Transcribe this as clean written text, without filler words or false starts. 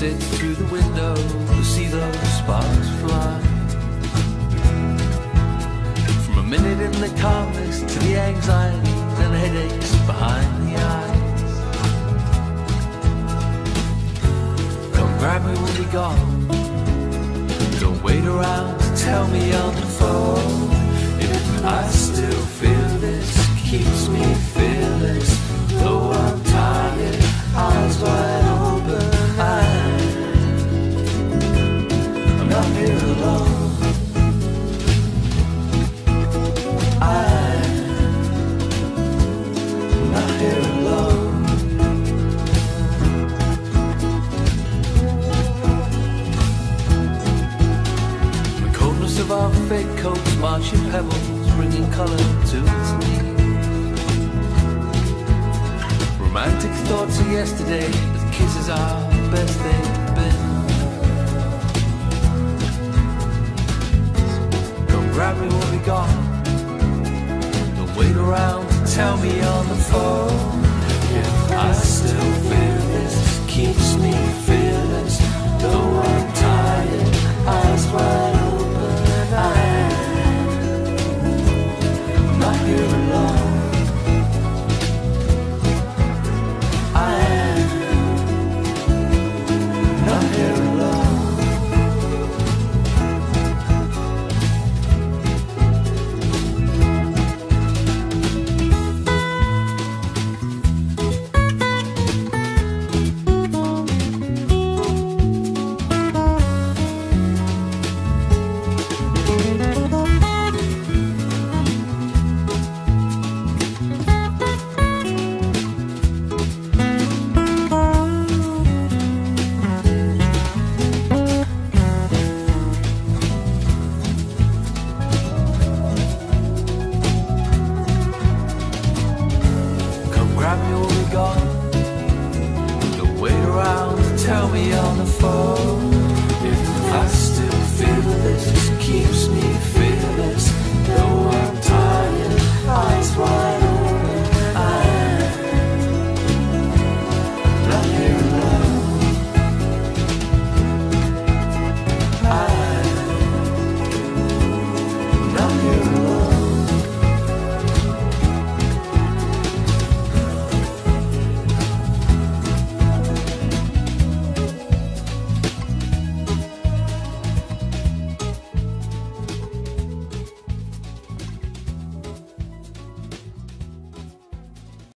sit through the window to see those sparks fly. From a minute in the calmness to the anxieties and headaches behind the eyes. Come grab me, we'll be gone. Don't wait around to tell me on the phone. If I still feel this, keeps me fearless. Though I'm tired, eyes wide open, I'm not here alone. I'm not here alone. The coldness of our fake coats, marching pebbles, bringing colour to its knees. Romantic thoughts of yesterday, but kisses are best they've been. Come grab me, we'll be gone. Don't wait around to tell me on the phone. If I still feel this, keeps me fearless. Though I'm